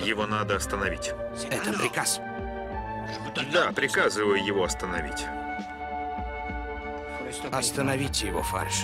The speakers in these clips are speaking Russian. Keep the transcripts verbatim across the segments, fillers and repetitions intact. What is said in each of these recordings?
Его надо остановить. Это приказ. Да, приказываю его остановить. Остановите его, Фарш.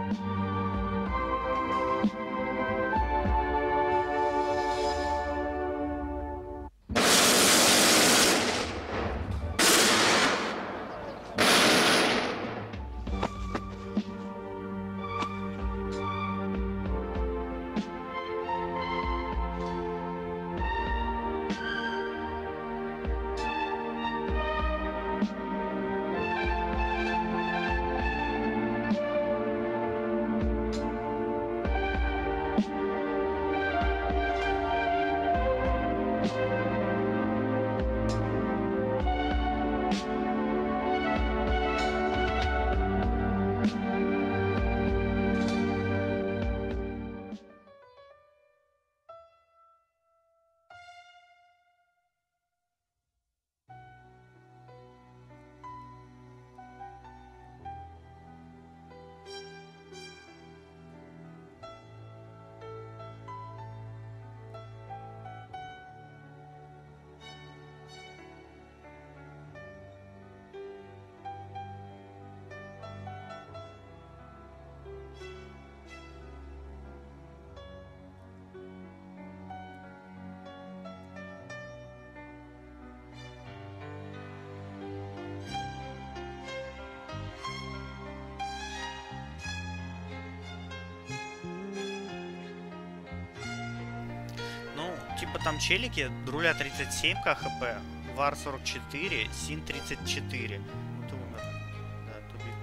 Типа там челики, Друля тридцать семь ка хэ пэ, Вар сорок четыре, Син тридцать четыре. Ну ты умер. Да, тупик.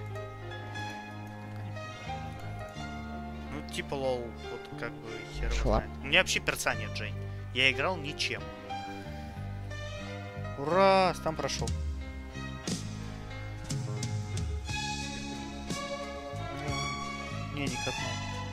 Ну типа лол, вот как бы хер его знает. У меня вообще перца нет, Жень. Я играл ничем. Ура, там прошел. Не, не копнул.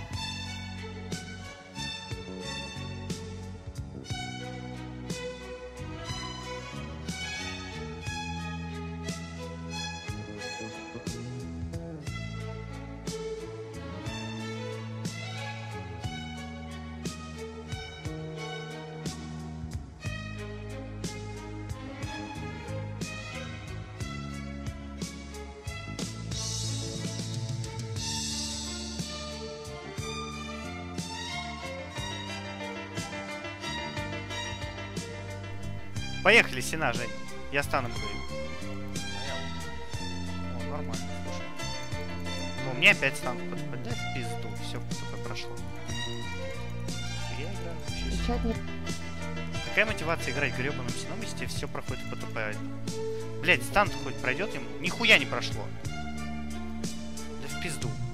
Поехали, Сина, Жень. Я стану буду. О, нормально, слушай. Ну, мне опять стану подпадать. Да, в пизду. Все, ПТП прошло. Я играю вообще. Какая мотивация играть гребаным Сином, если все проходит в ПТП? Блять, стан хоть пройдет ему? Нихуя не прошло. Да в пизду.